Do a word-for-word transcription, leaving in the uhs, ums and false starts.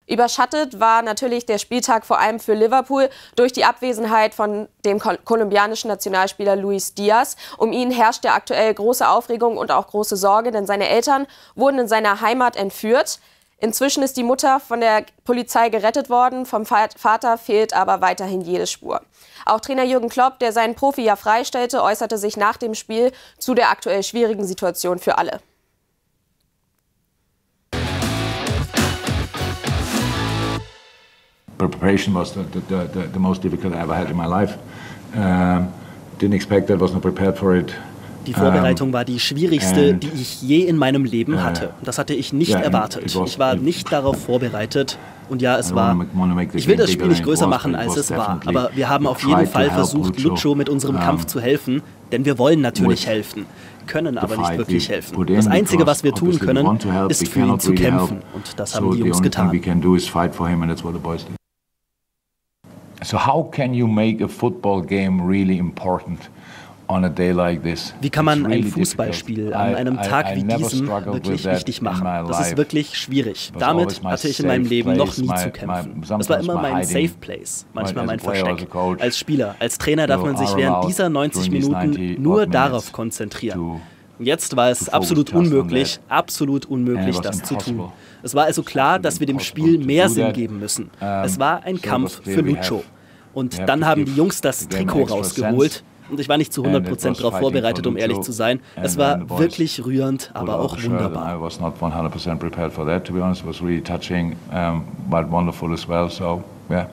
Überschattet war natürlich der Spieltag vor allem für Liverpool durch die Abwesenheit von dem kolumbianischen Nationalspieler Luis Diaz. Um ihn herrschte aktuell große Aufregung und auch große Sorge, denn seine Eltern wurden in seiner Heimat entführt. Inzwischen ist die Mutter von der Polizei gerettet worden, vom Vater fehlt aber weiterhin jede Spur. Auch Trainer Jürgen Klopp, der seinen Profi ja freistellte, äußerte sich nach dem Spiel zu der aktuell schwierigen Situation für alle. Preparation was the, the, the, the most difficult I ever had in my life. Um, didn't expect that, was not prepared for it. Die Vorbereitung war die schwierigste, die ich je in meinem Leben hatte. Das hatte ich nicht erwartet. Ich war nicht darauf vorbereitet. Und ja, es war, ich will das Spiel nicht größer machen, als es war. Aber wir haben auf jeden Fall versucht, Lucho mit unserem Kampf zu helfen. Denn wir wollen natürlich helfen, können aber nicht wirklich helfen. Das Einzige, was wir tun können, ist für ihn zu kämpfen. Und das haben die Jungs getan. So how can you make a football game really important on a day like this? Wie kann man ein Fußballspiel an einem Tag wie diesem wirklich wichtig machen? Das ist wirklich schwierig. Damit hatte ich in meinem Leben noch nie zu kämpfen. Das war immer mein Safe Place, manchmal mein Versteck. Als Spieler, als Trainer darf man sich während dieser neunzig Minuten nur darauf konzentrieren. Jetzt war es absolut unmöglich, absolut unmöglich, das zu tun. Es war also klar, dass wir dem Spiel mehr Sinn geben müssen. Es war ein Kampf für Lucho. Und dann haben die Jungs das Trikot rausgeholt. Und ich war nicht zu hundert Prozent darauf vorbereitet, um eehrlich zu sein. Es war wirklich rührend, aber auch wunderbar. I was not one hundred percent prepared for that, to be honest. It was really touching, um, but wonderful as well. So, yeah.